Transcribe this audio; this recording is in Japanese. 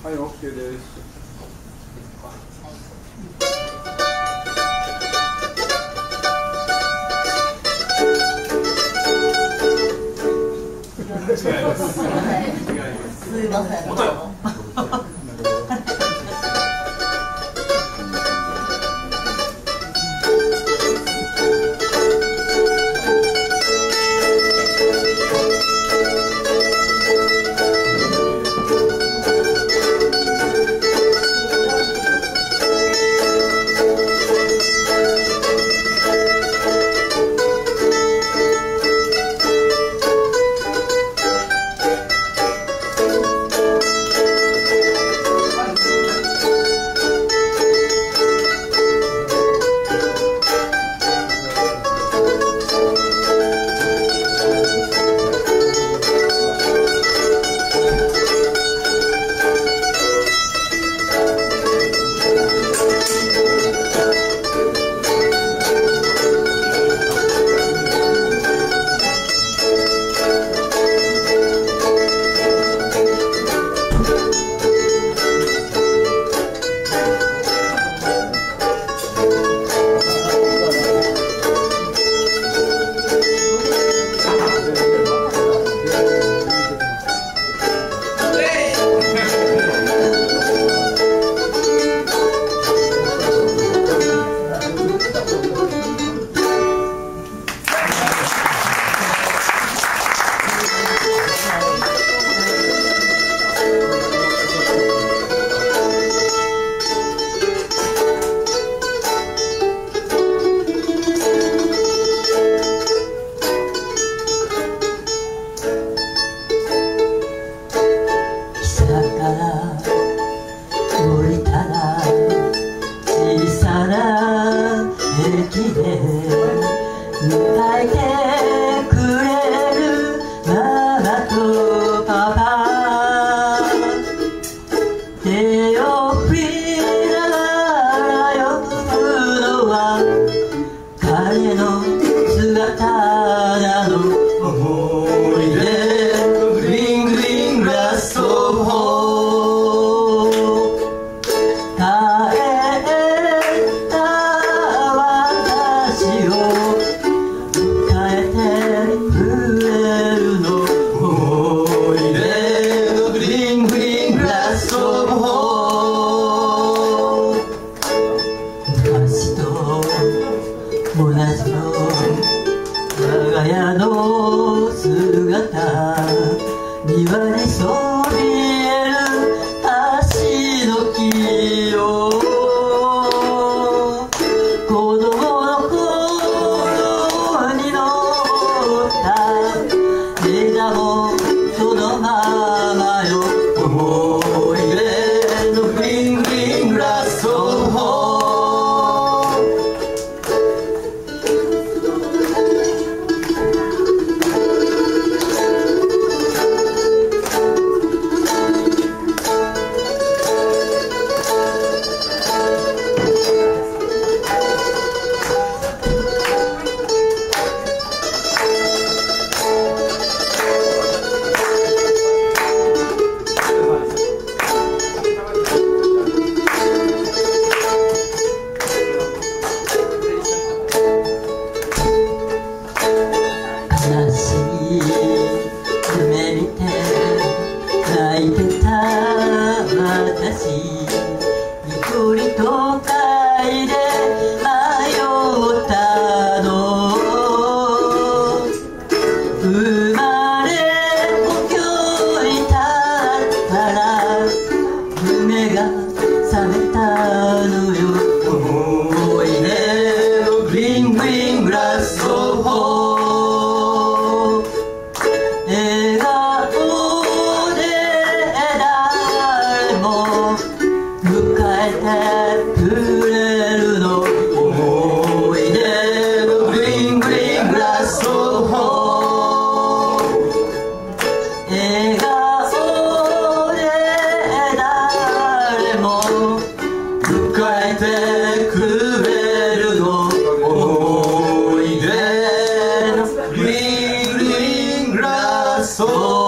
はい、OK です。 すいません。降りたら小さな駅で迎えてくれるママとパパ、手を振りながら呼ぶのは彼の姿なの。思い出のグリーングリーングラストホー帰った私を迎えてくれるの。思い出のグリーングリーングラストホー昔と同じの我が家の姿、庭にそびえる足の木を子供の頃に乗った枝もそのままよ。思い出のグリーングリーングラストホー夢見て泣いてた私、一人都会で迷ったの。生まれ故郷に立ったら夢が覚めたのよ。思い出のグリーングリーングラストホー笑顔で誰も迎えてくれるの。思い出のグリーングリーングラストホー笑顔で誰も迎えてくれるの。思い出のグリーングリーングラスト